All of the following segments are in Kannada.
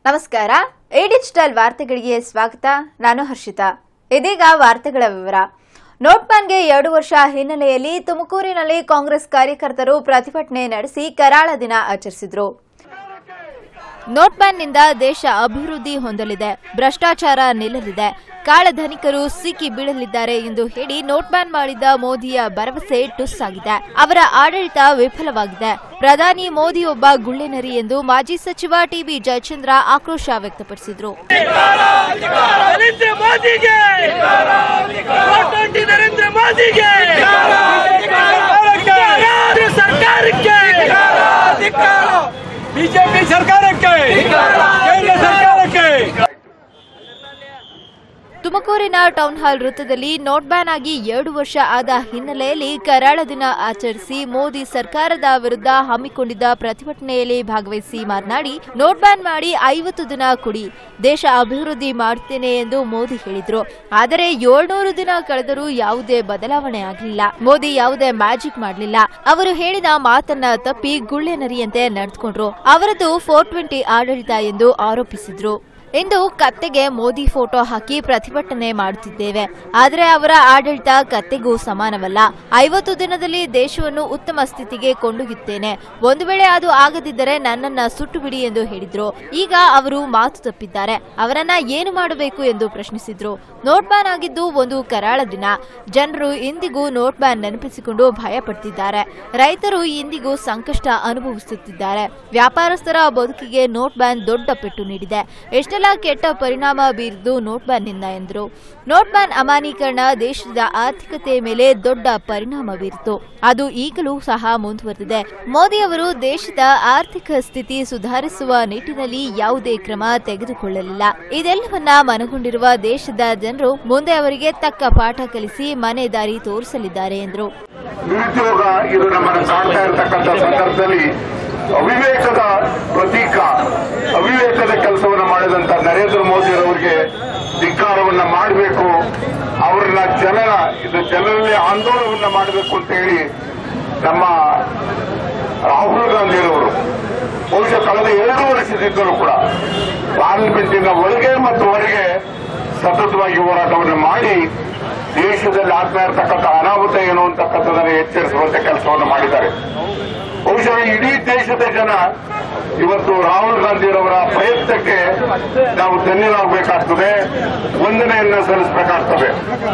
ನಮಸ್ಕಾರ. ಎ ಡಿಜಿಟಲ್ ವಾರ್ತೆಗಳಿಗೆ ಸ್ವಾಗತ. ನಾನು ಹರ್ಷಿತಾ. ಇದೀಗ ವಾರ್ತೆಗಳ ವಿವರ. ನೋಟ್ ಬ್ಯಾನ್ಗೆ 2 ವರ್ಷ ಹಿನ್ನೆಲೆಯಲ್ಲಿ ತುಮಕೂರಿನಲ್ಲಿ ಕಾಂಗ್ರೆಸ್ ಕಾರ್ಯಕರ್ತರು ಪ್ರತಿಭಟನೆ ನಡೆಸಿ ಕರಾಳ ದಿನ ಆಚರಿಸಿದರು. ನೋಟ್ ಬ್ಯಾನ್ನಿಂದ ದೇಶ ಅಭಿವೃದ್ಧಿ ಹೊಂದಲಿದೆ, ಭ್ರಷ್ಟಾಚಾರ ನಿಲ್ಲಲಿದೆ, ಕಾಳಧನಿಕರು ಸಿಕ್ಕಿ ಬೀಳಲಿದ್ದಾರೆ ಎಂದು ಹೇಳಿ ನೋಟ್ ಬ್ಯಾನ್ ಮಾಡಿದ್ದ ಮೋದಿಯ ಭರವಸೆ ಟುಸ್ ಆಗಿದೆ. ಅವರ ಆಡಳಿತ ವಿಫಲವಾಗಿದೆ. ಪ್ರಧಾನಿ ಮೋದಿ ಒಬ್ಬ ಗುಳ್ಳೆನರಿ ಎಂದು ಮಾಜಿ ಸಚಿವ ಟಿಬಿ ಜಯಚಂದ್ರ ಆಕ್ರೋಶ ವ್ಯಕ್ತಪಡಿಸಿದರು. ಬಿಜೆಪಿ ಸರ್ಕಾರಕ್ಕೆ, ಕೇಂದ್ರ ಸರ್ಕಾರಕ್ಕೆ. ತುಮಕೂರಿನ ಟೌನ್ ಹಾಲ್ ವೃತ್ತದಲ್ಲಿ ನೋಟ್ ಬ್ಯಾನ್ ಆಗಿ 2 ವರ್ಷ ಆದ ಹಿನ್ನೆಲೆಯಲ್ಲಿ ಕರಾಳ ದಿನ ಆಚರಿಸಿ ಮೋದಿ ಸರ್ಕಾರದ ವಿರುದ್ಧ ಹಮ್ಮಿಕೊಂಡಿದ್ದ ಪ್ರತಿಭಟನೆಯಲ್ಲಿ ಭಾಗವಹಿಸಿ ಮಾತನಾಡಿ, ನೋಟ್ ಬ್ಯಾನ್ ಮಾಡಿ 50 ದಿನ ಕುಡಿ, ದೇಶ ಅಭಿವೃದ್ಧಿ ಮಾಡುತ್ತೇನೆ ಎಂದು ಮೋದಿ ಹೇಳಿದ್ರು. ಆದರೆ 700 ದಿನ ಕಳೆದರೂ ಯಾವುದೇ ಬದಲಾವಣೆ ಆಗಲಿಲ್ಲ. ಮೋದಿ ಯಾವುದೇ ಮ್ಯಾಜಿಕ್ ಮಾಡಲಿಲ್ಲ. ಅವರು ಹೇಳಿದ ಮಾತನ್ನ ತಪ್ಪಿ ಗುಳ್ಳೆನರಿಯಂತೆ ನಡೆದುಕೊಂಡ್ರು. ಅವರದ್ದು 420 ಆಡಳಿತ ಎಂದು ಆರೋಪಿಸಿದ್ರು. ಇಂದು ಕತ್ತೆಗೆ ಮೋದಿ ಫೋಟೋ ಹಾಕಿ ಪ್ರತಿಭಟನೆ ಮಾಡುತ್ತಿದ್ದೇವೆ. ಆದರೆ ಅವರ ಆಡಳಿತ ಕತ್ತೆಗೂ ಸಮಾನವಲ್ಲ. 50 ದಿನದಲ್ಲಿ ದೇಶವನ್ನು ಉತ್ತಮ ಸ್ಥಿತಿಗೆ ಕೊಂಡೊಯ್ಯುತ್ತೇನೆ. ಒಂದು ವೇಳೆ ಅದು ಆಗದಿದ್ದರೆ ನನ್ನನ್ನ ಸುಟ್ಟು ಬಿಡಿ ಎಂದು ಹೇಳಿದ್ರು. ಈಗ ಅವರು ಮಾತು ತಪ್ಪಿದ್ದಾರೆ. ಅವರನ್ನ ಏನು ಮಾಡಬೇಕು ಎಂದು ಪ್ರಶ್ನಿಸಿದ್ರು. ನೋಟ್ ಬ್ಯಾನ್ ಆಗಿದ್ದು ಒಂದು ಕರಾಳ ದಿನ. ಜನರು ಇಂದಿಗೂ ನೋಟ್ ಬ್ಯಾನ್ ನೆನಪಿಸಿಕೊಂಡು ಭಯ ಪಡ್ತಿದ್ದಾರೆ. ರೈತರು ಇಂದಿಗೂ ಸಂಕಷ್ಟ ಅನುಭವಿಸುತ್ತಿದ್ದಾರೆ. ವ್ಯಾಪಾರಸ್ಥರ ಬದುಕಿಗೆ ನೋಟ್ ಬ್ಯಾನ್ ದೊಡ್ಡ ಪೆಟ್ಟು ನೀಡಿದೆ. ಎಷ್ಟೆಲ್ಲ ಕೆಟ್ಟ ಪರಿಣಾಮ ಬೀರಿದ್ದು ನೋಟ್ ಬ್ಯಾನ್ನಿಂದ ಎಂದರು. ನೋಟ್ ಬ್ಯಾನ್ ಅಮಾನ್ಯೀಕರಣ ದೇಶದ ಆರ್ಥಿಕತೆ ಮೇಲೆ ದೊಡ್ಡ ಪರಿಣಾಮ ಬೀರಿತು. ಅದು ಈಗಲೂ ಸಹ ಮುಂದುವರೆದಿದೆ. ಮೋದಿ ಅವರು ದೇಶದ ಆರ್ಥಿಕ ಸ್ಥಿತಿ ಸುಧಾರಿಸುವ ನಿಟ್ಟಿನಲ್ಲಿ ಯಾವುದೇ ಕ್ರಮ ತೆಗೆದುಕೊಳ್ಳಲಿಲ್ಲ. ಇದೆಲ್ಲವನ್ನ ಮನಗೊಂಡಿರುವ ದೇಶದ ಜನರು ಮುಂದೆ ಅವರಿಗೆ ತಕ್ಕ ಪಾಠ ಕಲಿಸಿ ಮನೆ ದಾರಿ ತೋರಿಸಲಿದ್ದಾರೆ ಎಂದರು. ನಿರುದ್ಯೋಗ ಇದು ನಮ್ಮನ್ನು ಕಾಡ್ತಾ ಇರತಕ್ಕಂಥ ಸಂದರ್ಭದಲ್ಲಿ ಅವಿವೇಕದ ಪ್ರತೀಕ, ಅವಿವೇಕದ ಕೆಲಸವನ್ನು ಮಾಡಿದಂತ ನರೇಂದ್ರ ಮೋದಿ ಅವರಿಗೆ ಧಿಕ್ಕಾರವನ್ನ ಮಾಡಬೇಕು. ಅವರನ್ನ ಜನರಲ್ಲಿ ಆಂದೋಲನವನ್ನ ಮಾಡಬೇಕು ಅಂತ ಹೇಳಿ ನಮ್ಮ ರಾಹುಲ್ ಗಾಂಧಿ ಅವರು ಬಹುಶಃ ಕಳೆದ 2 ವರ್ಷದಿಂದಲೂ ಕೂಡ ಪಾರ್ಲಿಮೆಂಟಿನ ಒಳಗೆ ಮತ್ತು ಹೊರಗೆ ಸತತವಾಗಿ ಹೋರಾಟವನ್ನು ಮಾಡಿ ದೇಶದಲ್ಲಿ ಆಗ್ತಾ ಇರತಕ್ಕಂಥ ಅನಾಹುತ ಏನು ಅಂತಕ್ಕಂಥದನ್ನು ಎಚ್ಚರಿಸುವಂತ ಕೆಲಸವನ್ನು ಮಾಡಿದ್ದಾರೆ. ಬಹುಶಃ ಇಡೀ ದೇಶದ ಜನ ಇವತ್ತು ರಾಹುಲ್ ಗಾಂಧಿಯವರ ಪ್ರಯತ್ನಕ್ಕೆ ನಾವು ಧನ್ಯರಾಗಬೇಕಾಗ್ತದೆ, ವಂದನೆಯನ್ನ ಸಲ್ಲಿಸಬೇಕಾಗ್ತದೆ.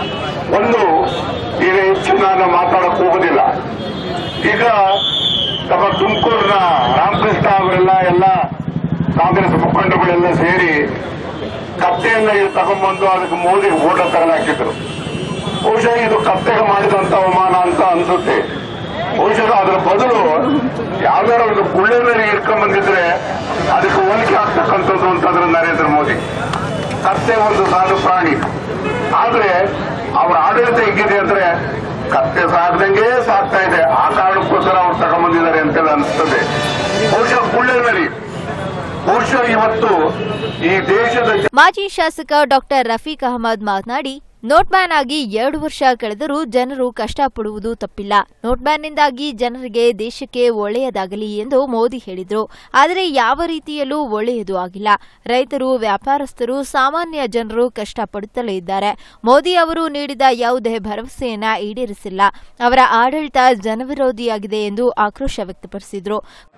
ಈಗ ಹೆಚ್ಚು ನಾನು ಮಾತಾಡಕ್ ಹೋಗೋದಿಲ್ಲ. ಈಗ ನಮ್ಮ ತುಮಕೂರಿನ ರಾಮಕೃಷ್ಣ ಅವರೆಲ್ಲ ಕಾಂಗ್ರೆಸ್ ಮುಖಂಡಗಳೆಲ್ಲ ಸೇರಿ ಕತ್ತೆಯನ್ನ ತಗೊಂಡ್ಬಂದು ಅದಕ್ಕೆ ಮೋದಿ ಫೋಟೋ ತಗಲಾಕಿದ್ರು. ಬಹುಶಃ ಇದು ಕತ್ತೆಗೆ ಮಾಡಿದಂತ ಅವಮಾನ ಅಂತ ಅನ್ಸುತ್ತೆ. ಬಹುಶಃ ಅದರ ಬದಲು ಯಾವ್ದಾರ ಒಂದು ಗುಳ್ಳೆನರಿ ಇಟ್ಕೊಂಡ್ ಬಂದಿದ್ರೆ ಅದಕ್ಕೆ ಹೋಲಿಕೆ ಆಗ್ತಕ್ಕಂಥದ್ದು ಅಂತಂದ್ರೆ ನರೇಂದ್ರ ಮೋದಿ. ಕತ್ತೆ ಒಂದು ಸಾಧು ಪ್ರಾಣಿ, ಆದ್ರೆ ಅವರ ಆಡಳಿತ ಹೇಗಿದೆ ಅಂದ್ರೆ ಕತ್ತೆ ಸಾಕ್ದಂಗೆ ಸಾಕ್ತಾ ಇದೆ. ಆ ಕಾರಣಕ್ಕೋಸ್ಕರ ಅವ್ರು ತಗೊಂಡ್ಬಂದಿದ್ದಾರೆ ಅಂತೆಲ್ಲ ಅನಿಸ್ತದೆ. ಬಹುಶಃ ಗುಳ್ಳೆನರಿ ಬಹುಶಃ ಇವತ್ತು ಈ ದೇಶದ ಮಾಜಿ ಶಾಸಕ ಡಾಕ್ಟರ್ ರಫೀಕ್ ಅಹಮದ್ ಮಾತನಾಡಿ, ನೋಟ್ ಬ್ಯಾನ್ ಆಗಿ 2 ವರ್ಷ ಕಳೆದರೂ ಜನರು ಕಷ್ಟಪಡುವುದು ತಪ್ಪಿಲ್ಲ. ನೋಟ್ ಬ್ಯಾನ್ನಿಂದಾಗಿ ಜನರಿಗೆ, ದೇಶಕ್ಕೆ ಒಳ್ಳೆಯದಾಗಲಿ ಎಂದು ಮೋದಿ ಹೇಳಿದರು. ಆದರೆ ಯಾವ ರೀತಿಯಲ್ಲೂ ಒಳ್ಳೆಯದು ಆಗಿಲ್ಲ. ರೈತರು, ವ್ಯಾಪಾರಸ್ಥರು, ಸಾಮಾನ್ಯ ಜನರು ಕಷ್ಟಪಡುತ್ತಲೇ ಇದ್ದಾರೆ. ಮೋದಿ ಅವರು ನೀಡಿದ ಯಾವುದೇ ಭರವಸೆಯನ್ನ ಈಡೇರಿಸಿಲ್ಲ. ಅವರ ಆಡಳಿತ ಜನವಿರೋಧಿಯಾಗಿದೆ ಎಂದು ಆಕ್ರೋಶ ವ್ಯಕ್ತಪಡಿಸಿದರು.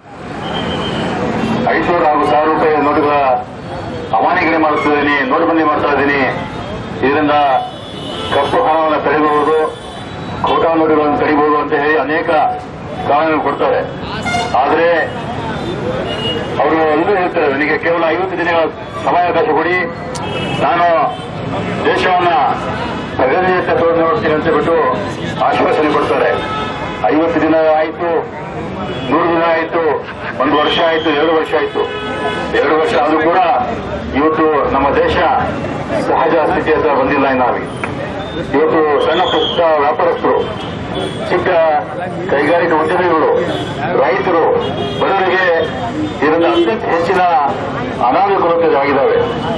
500,000 ರೂಪಾಯಿ ನೋಟುಗಳ ಅಮಾನ್ಯೀಕರಣ ಮಾಡುತ್ತಿದ್ದೀನಿ, ನೋಟುಬಂದಿ ಮಾಡ್ತಾ ಇದ್ದೀನಿ. ಇದರಿಂದ ಕಪ್ಪು ಹಣವನ್ನು ತಡೆಯಬಹುದು, ಖೋಟಾ ನೋಟುಗಳನ್ನು ತಡೆಯಬಹುದು ಅಂತ ಹೇಳಿ ಅನೇಕ ಕಾರಣಗಳು ಕೊಡ್ತಾರೆ. ಆದರೆ ಅವರು ಎಲ್ಲೂ ಹೇಳ್ತಾರೆ, ನನಗೆ ಕೇವಲ 50 ದಿನಗಳ ಸಮಯಾವಕಾಶ ಕೊಡಿ, ನಾನು ದೇಶವನ್ನ ಪ್ರಗತಿಯತ್ತ ನೋಡ್ತೀನಿ ಅಂತ ಬಿಟ್ಟು ಆಶ್ವಾಸನೆ ಕೊಡ್ತಾರೆ. 50 ದಿನ ಆಯಿತು, 100 ದಿನ ಆಯಿತು, 1 ವರ್ಷ ಆಯಿತು, 2 ವರ್ಷ ಆಯಿತು. 2 ವರ್ಷ ಆದರೂ ಕೂಡ ಇವತ್ತು ನಮ್ಮ ದೇಶ ಸಹಜ ಸ್ಥಿತಿ ಹತ್ರ ಬಂದಿಲ್ಲ. ನಾವೀಗ ಇವತ್ತು ಸಣ್ಣ ಪುಟ್ಟ ವ್ಯಾಪಾರಸ್ಥರು, ಚಿಕ್ಕ ಕೈಗಾರಿಕಾ ಉದ್ಯಮಿಗಳು, ರೈತರು, ಬಡವರಿಗೆ ಇದರಿಂದ ಅತ್ಯಂತ ಹೆಚ್ಚಿನ ಅನಾನುಕೂಲತೆ ಆಗಿದ್ದಾವೆ.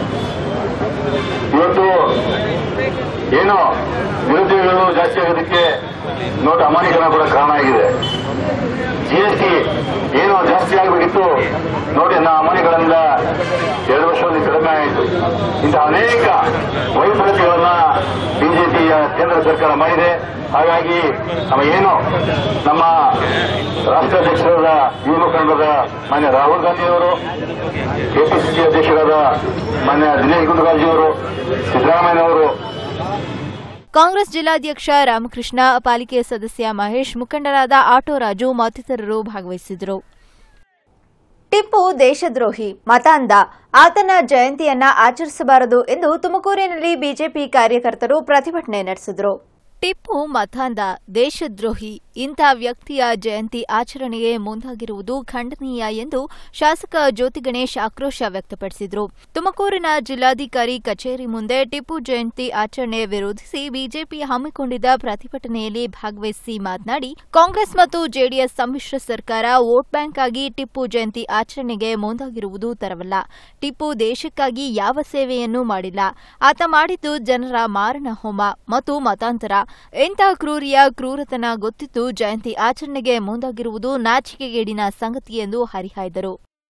ಇವತ್ತು ಏನೋ ನಿರುದ್ಯೋಗಗಳು ಜಾಸ್ತಿ ಆಗೋದಕ್ಕೆ ನೋಟ್ ಅಮಾನ್ಯೀಕರಣ ಕೂಡ ಕಾರಣ ಆಗಿದೆ. ಜಿಎಸ್ಟಿ ಏನು ಜಾಸ್ತಿ ಆಗಬೇಕಿತ್ತು ನೋಡಿ, ಅಮಾನಿಗಳಿಂದ 2 ವರ್ಷದಲ್ಲಿ ಕಡಿಮೆ ಆಯಿತು. ಇಂತಹ ಅನೇಕ ವೈಫಲ್ಯಗಳನ್ನ ಬಿಜೆಪಿಯ ಕೇಂದ್ರ ಸರ್ಕಾರ ಮಾಡಿದೆ. ಹಾಗಾಗಿ ನಮ್ಮ ರಾಷ್ಟ್ರಾಧ್ಯಕ್ಷರಾದ ಯುವ ಮುಖಂಡರಾದ ಮಾನ್ಯ ರಾಹುಲ್ ಗಾಂಧಿಯವರು, ಕೆಪಿಸಿಸಿ ಅಧ್ಯಕ್ಷರಾದ ಮಾನ್ಯ ದಿನೇಶ್ ಗುಂಡೂರಾವ್ಜಿಯವರು, ಸಿದ್ದರಾಮಯ್ಯನವರು, ಕಾಂಗ್ರೆಸ್ ಜಿಲ್ಲಾಧ್ಯಕ್ಷ ರಾಮಕೃಷ್ಣ, ಪಾಲಿಕೆ ಸದಸ್ಯ ಮಹೇಶ್, ಮುಖಂಡರಾದ ಆಟೋ ರಾಜು ಮತ್ತಿತರರು ಭಾಗವಹಿಸಿದರು. ಟಿಪ್ಪು ದೇಶದ್ರೋಹಿ, ಮತಾಂಧ, ಆತನ ಜಯಂತಿಯನ್ನ ಆಚರಿಸಬಾರದು ಎಂದು ತುಮಕೂರಿನಲ್ಲಿ ಬಿಜೆಪಿ ಕಾರ್ಯಕರ್ತರು ಪ್ರತಿಭಟನೆ ನಡೆಸಿದರು. ಟಿಪ್ಪು ಮತಾಂಧ, ದೇಶದ್ರೋಹಿ, ಇಂಥ ವ್ಯಕ್ತಿಯ ಜಯಂತಿ ಆಚರಣೆಗೆ ಮುಂದಾಗಿರುವುದು ಖಂಡನೀಯ ಎಂದು ಶಾಸಕ ಜ್ಯೋತಿ ಗಣೇಶ್ ಆಕ್ರೋಶ ವ್ಯಕ್ತಪಡಿಸಿದರು. ತುಮಕೂರಿನ ಜಿಲ್ಲಾಧಿಕಾರಿ ಕಚೇರಿ ಮುಂದೆ ಟಿಪ್ಪು ಜಯಂತಿ ಆಚರಣೆ ವಿರೋಧಿಸಿ ಬಿಜೆಪಿ ಹಮ್ಮಿಕೊಂಡಿದ್ದ ಪ್ರತಿಭಟನೆಯಲ್ಲಿ ಭಾಗವಹಿಸಿ ಮಾತನಾಡಿ, ಕಾಂಗ್ರೆಸ್ ಮತ್ತು ಜೆಡಿಎಸ್ ಸಮ್ಮಿಶ್ರ ಸರ್ಕಾರ ವೋಟ್ ಬ್ಯಾಂಕ್ ಆಗಿ ಟಿಪ್ಪು ಜಯಂತಿ ಆಚರಣೆಗೆ ಮುಂದಾಗಿರುವುದು ತರವಲ್ಲ. ಟಿಪ್ಪು ದೇಶಕ್ಕಾಗಿ ಯಾವ ಸೇವೆಯನ್ನೂ ಮಾಡಿಲ್ಲ. ಆತ ಮಾಡಿದ್ದು ಜನರ ಮಾರಣ ಹೋಮ ಮತ್ತು ಮತಾಂತರ. ಇಂಥ ಕ್ರೂರಿಯ ಕ್ರೂರತನ ಗೊತ್ತಿದ್ದು ಜಯಂತಿ ಆಚರಣೆಗೆ ಮುಂದಾಗಿರುವುದು ನಾಚಿಕೆಗೇಡಿನ ಸಂಗತಿ ಎಂದು ಹರಿಹಾಯ್ದರು.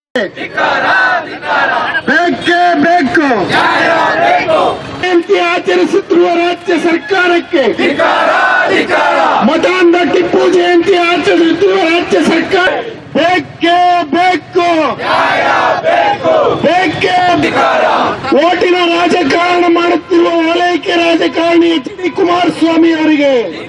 ಜಯಂತಿ ಆಚರಿಸುತ್ತಿರುವ ರಾಜ್ಯ ಸರ್ಕಾರಕ್ಕೆ, ಮತಾಂಧ ಟಿಪ್ಪು ಜಯಂತಿ ಆಚರಿಸುತ್ತಿರುವ ರಾಜ್ಯ ಸರ್ಕಾರ ಬೇಕೇ ಬೇಕು, ಬೇಕೇ ಓಟಿನ ರಾಜಕಾರಣ ಮಾಡುತ್ತಿರುವ ಓಲೈಕೆ ರಾಜಕಾರಣಿ ಎಚ್ ಡಿ ಕುಮಾರಸ್ವಾಮಿ ಅವರಿಗೆ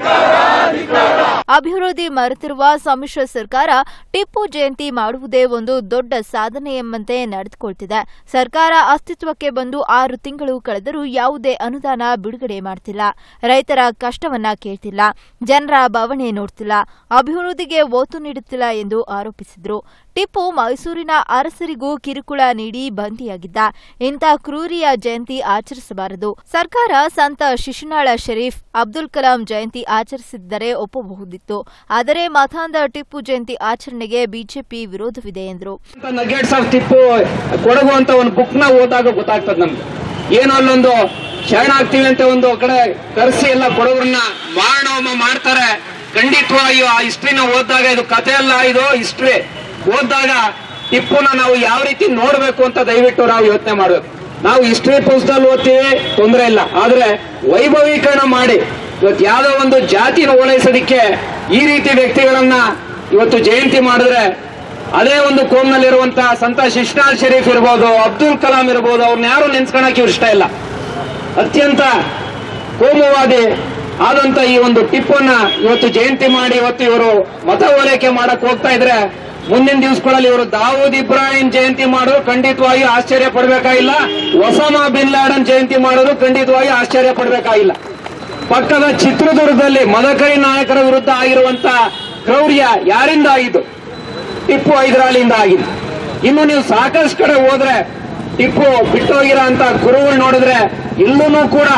ಅಭಿವೃದ್ಧಿ ಮರೆತಿರುವ ಸಮ್ಮಿಶ್ರ ಸರ್ಕಾರ ಟಿಪ್ಪು ಜಯಂತಿ ಮಾಡುವುದೇ ಒಂದು ದೊಡ್ಡ ಸಾಧನೆ ಎಂಬಂತೆ ನಡೆದುಕೊಳ್ತಿದೆ. ಸರ್ಕಾರ ಅಸ್ತಿತ್ವಕ್ಕೆ ಬಂದು 6 ತಿಂಗಳು ಕಳೆದರೂ ಯಾವುದೇ ಅನುದಾನ ಬಿಡುಗಡೆ ಮಾಡ್ತಿಲ್ಲ. ರೈತರ ಕಷ್ಟವನ್ನ ಕೇಳ್ತಿಲ್ಲ. ಜನರ ಭಾವನೆ ನೋಡ್ತಿಲ್ಲ. ಅಭಿವೃದ್ಧಿಗೆ ಒತ್ತು ನೀಡುತ್ತಿಲ್ಲ ಎಂದು ಆರೋಪಿಸಿದರು. ಟಿಪ್ಪು ಮೈಸೂರಿನ ಅರಸರಿಗೂ ಕಿರುಕುಳ ನೀಡಿ ಬಂಧಿಯಾಗಿದ್ದ. ಇಂಥ ಕ್ರೂರಿಯ ಜಯಂತಿ ಆಚರಿಸಬಾರದು. ಸರ್ಕಾರ ಸಂತ ಶಿಶುನಾಳ ಶರೀಫ್, ಅಬ್ದುಲ್ ಕಲಾಂ ಜಯಂತಿ ಆಚರಿಸಿದ್ದರೆ ಒಪ್ಪಬಹುದಿತ್ತು. ಆದರೆ ಮತಾಂಧ ಟಿಪ್ಪು ಜಯಂತಿ ಆಚರಣೆಗೆ ಬಿಜೆಪಿ ವಿರೋಧವಿದೆ ಎಂದರು. ನಗೆಟ್ಸ್ ಆಫ್ ಟಿಪ್ಪು ಕೊಡಗು ಅಂತ ಒಂದು ಬುಕ್ ನ ಓದಾಗ ಗೊತ್ತಾಗ್ತದೆ ನಮ್ಗೆ. ಏನೋ ಅಲ್ಲೊಂದು ಶರಣಾಗ್ತೀವಿ ಅಂತ ಒಂದು ಕಡೆ ಕರೆಸಿ ಎಲ್ಲ ಕೊಡಗರನ್ನ ಮಾರಣೋಮ ಮಾಡ್ತಾರೆ. ಖಂಡಿತವಾಗಿಯೂ ಆ ಹಿಸ್ಟ್ರಿನ ಓದಿದಾಗ, ಇದು ಕಥೆ ಅಲ್ಲ, ಇದು ಹಿಸ್ಟ್ರಿ ಓದಿದಾಗ ಟಿಪ್ಪುನ ನಾವು ಯಾವ ರೀತಿ ನೋಡ್ಬೇಕು ಅಂತ ದಯವಿಟ್ಟು ನಾವು ಯೋಚನೆ ಮಾಡ್ಬೇಕು. ನಾವು ಹಿಸ್ಟ್ರಿ ಪುಸ್ತಕದಲ್ಲಿ ಓದ್ತೀವಿ, ತೊಂದರೆ ಇಲ್ಲ. ಆದ್ರೆ ವೈಭವೀಕರಣ ಮಾಡಿ ಇವತ್ತು ಯಾವ್ದೋ ಒಂದು ಜಾತಿನ ಓಲೈಸೋದಿಕ್ಕೆ ಈ ರೀತಿ ವ್ಯಕ್ತಿಗಳನ್ನ ಇವತ್ತು ಜಯಂತಿ ಮಾಡಿದ್ರೆ, ಅದೇ ಒಂದು ಕೋಮ್ನಲ್ಲಿರುವಂತಹ ಸಂತ ಶಿಶುನಾಳ ಶರೀಫ್ ಇರ್ಬೋದು, ಅಬ್ದುಲ್ ಕಲಾಂ ಇರ್ಬೋದು, ಅವ್ರನ್ನ ಯಾರು ನೆನ್ಸ್ಕೊಳಕ್ಕೆ ಇವ್ರು ಇಷ್ಟ ಇಲ್ಲ. ಅತ್ಯಂತ ಕೋಮುವಾದಿ ಆದಂತ ಈ ಒಂದು ಟಿಪ್ಪನ್ನ ಇವತ್ತು ಜಯಂತಿ ಮಾಡಿ ಇವತ್ತು ಇವರು ಮತ ಓಲೈಕೆ ಮಾಡಕ್ ಹೋಗ್ತಾ ಇದ್ರೆ, ಮುಂದಿನ ದಿವಸಗಳಲ್ಲಿ ಇವರು ದಾವೂದ್ ಇಬ್ರಾಹಿಂ ಜಯಂತಿ ಮಾಡೋದು ಖಂಡಿತವಾಗಿ ಆಶ್ಚರ್ಯ ಪಡಬೇಕಾಗಿಲ್ಲ. ಒಸಾಮಾ ಬಿನ್ ಲಾಡನ್ ಜಯಂತಿ ಮಾಡೋದು ಖಂಡಿತವಾಗಿ ಆಶ್ಚರ್ಯ ಪಡಬೇಕಾಗಿಲ್ಲ. ಪಕ್ಕದ ಚಿತ್ರದುರ್ಗದಲ್ಲಿ ಮದಕರಿ ನಾಯಕರ ವಿರುದ್ಧ ಆಗಿರುವಂತ ಕ್ರೌರ್ಯ ಯಾರಿಂದ ಆಗಿದ್ದು? ಟಿಪ್ಪು ಹೈದರಾಲಿಯಿಂದ ಆಗಿದ್ದು. ಇನ್ನು ನೀವು ಸಾಕಷ್ಟು ಕಡೆ ಹೋದ್ರೆ ಟಿಪ್ಪು ಬಿಟ್ಟೋಗಿರೋ ಅಂತ ಕುರುಗಳು ನೋಡಿದ್ರೆ ಇಲ್ಲೂ ಕೂಡ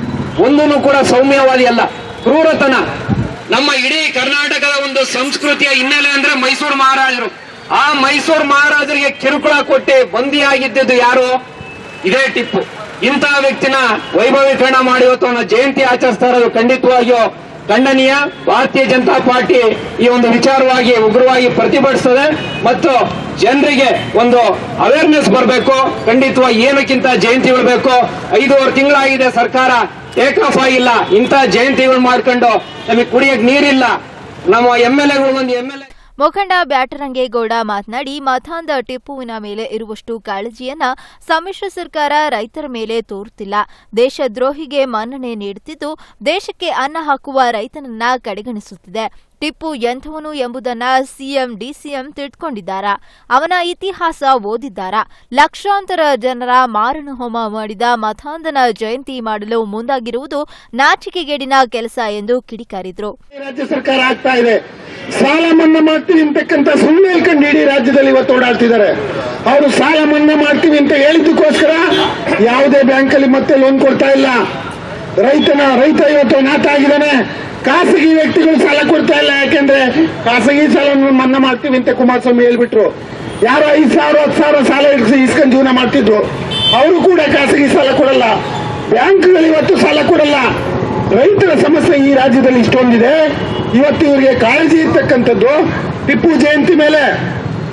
ಒಂದೂ ಕೂಡ ಸೌಮ್ಯವಾದಿ ಅಲ್ಲ, ಕ್ರೂರತನ. ನಮ್ಮ ಇಡೀ ಕರ್ನಾಟಕದ ಒಂದು ಸಂಸ್ಕೃತಿಯ ಹಿನ್ನೆಲೆ ಅಂದ್ರೆ ಮೈಸೂರು ಮಹಾರಾಜರು. ಆ ಮೈಸೂರು ಮಹಾರಾಜರಿಗೆ ಕಿರುಕುಳ ಕೊಟ್ಟು ಬಂದಿಯಾಗಿದ್ದು ಯಾರು? ಇದೇ ಟಿಪ್ಪು. ಇಂತಹ ವ್ಯಕ್ತಿನ ವೈಭವೀಕರಣ ಮಾಡಿ ಇವತ್ತು ಅವನ ಜಯಂತಿ ಆಚರಿಸ್ತಾ ಇರೋದು ಖಂಡಿತವಾಗಿಯೂ ಖಂಡನೀಯ. ಭಾರತೀಯ ಜನತಾ ಪಾರ್ಟಿ ಈ ಒಂದು ವಿಚಾರವಾಗಿ ಉಗ್ರವಾಗಿ ಪ್ರತಿಭಟಿಸ್ತದೆ ಮತ್ತು ಜನರಿಗೆ ಒಂದು ಅವೇರ್ನೆಸ್ ಬರಬೇಕು. ಖಂಡಿತವಾಗಿ ಏನಕ್ಕಿಂತ ಜಯಂತಿಗಳು ಬೇಕು. 5.5 ತಿಂಗಳಾಗಿದೆ ಸರ್ಕಾರ ಟೇಕ್ ಆಫ್ ಆಗಿಲ್ಲ. ಇಂಥ ಜಯಂತಿಗಳು ಮಾಡ್ಕೊಂಡು ನಮಗೆ ಕುಡಿಯಕ್ಕೆ ನೀರಿಲ್ಲ. ನಮ್ಮ MLAಗಳು ಒಂದು MLA ಮುಖಂಡ ಬ್ಯಾಟರಂಗೇಗೌಡ ಮಾತನಾಡಿ, ಮತಾಂಧ ಟಿಪ್ಪುವಿನ ಮೇಲೆ ಇರುವಷ್ಟು ಕಾಳಜಿಯನ್ನ ಸಮ್ಮಿಶ್ರ ಸರ್ಕಾರ ರೈತರ ಮೇಲೆ ತೋರುತ್ತಿಲ್ಲ. ದೇಶದ್ರೋಹಿಗೆ ಮನ್ನಣೆ ನೀಡುತ್ತಿದ್ದು ದೇಶಕ್ಕೆ ಅನ್ನ ಹಾಕುವ ರೈತನನ್ನ ಕಡೆಗಣಿಸುತ್ತಿದೆ. ಟಿಪ್ಪು ಎಂಥವನು ಎಂಬುದನ್ನ ಸಿಎಂ ಡಿಸಿಎಂ ತಿಳ್ಕೊಂಡಿದ್ದಾರಾ? ಅವನ ಇತಿಹಾಸ ಓದಿದ್ದಾರಾ? ಲಕ್ಷಾಂತರ ಜನರ ಮಾರಣ ಹೋಮ ಮಾಡಿದ ಮತಾಂಧನ ಜಯಂತಿ ಮಾಡಲು ಮುಂದಾಗಿರುವುದು ನಾಚಿಕೆಗೇಡಿನ ಕೆಲಸ ಎಂದು ಕಿಡಿಕಾರಿದ್ರು. ರಾಜ್ಯ ಸರ್ಕಾರ ಆಗ್ತಾ ಇದೆ. ಸಾಲ ಮನ್ನಾ ಮಾಡ್ತೀವಿ ಅಂತಕ್ಕಂಥ ಸುಳ್ಳು ಹೇಳ್ಕೊಂಡು ಇಡೀ ರಾಜ್ಯದಲ್ಲಿ ಇವತ್ತು ಓಡಾಡ್ತಿದ್ದಾರೆ. ಅವರು ಸಾಲ ಮನ್ನಾ ಮಾಡ್ತೀವಿ ಅಂತ ಹೇಳಿದ್ದಕ್ಕೋಸ್ಕರ ಯಾವುದೇ ಬ್ಯಾಂಕಲ್ಲಿ ಮತ್ತೆ ಲೋನ್ ಕೊಡ್ತಾ ಇಲ್ಲ. ರೈತ ಇವತ್ತು ಅನಾಥ ಆಗಿದ್ದಾನೆ. ಖಾಸಗಿ ವ್ಯಕ್ತಿಗಳು ಸಾಲ ಕೊಡ್ತಾ ಇಲ್ಲ. ಯಾಕೆಂದ್ರೆ ಖಾಸಗಿ ಸಾಲ ಮನ್ನಾ ಮಾಡ್ತೀವಿ ಅಂತ ಕುಮಾರಸ್ವಾಮಿ ಹೇಳ್ಬಿಟ್ರು. ಯಾರೋ 5,000 10,000 ಸಾಲ ಇಸ್ಕೊಂಡು ಜೀವನ ಮಾಡ್ತಿದ್ರು. ಅವರು ಕೂಡ ಖಾಸಗಿ ಸಾಲ ಕೊಡಲ್ಲ. ಬ್ಯಾಂಕ್ಗಳು ಇವತ್ತು ಸಾಲ ಕೊಡಲ್ಲ. ರೈತರ ಸಮಸ್ಯೆ ಈ ರಾಜ್ಯದಲ್ಲಿ ಇಷ್ಟೊಂದಿದೆ. ಇವತ್ತು ಇವರಿಗೆ ಕಾಳಜಿ ಇರ್ತಕ್ಕಂಥದ್ದು ಟಿಪ್ಪು ಜಯಂತಿ ಮೇಲೆ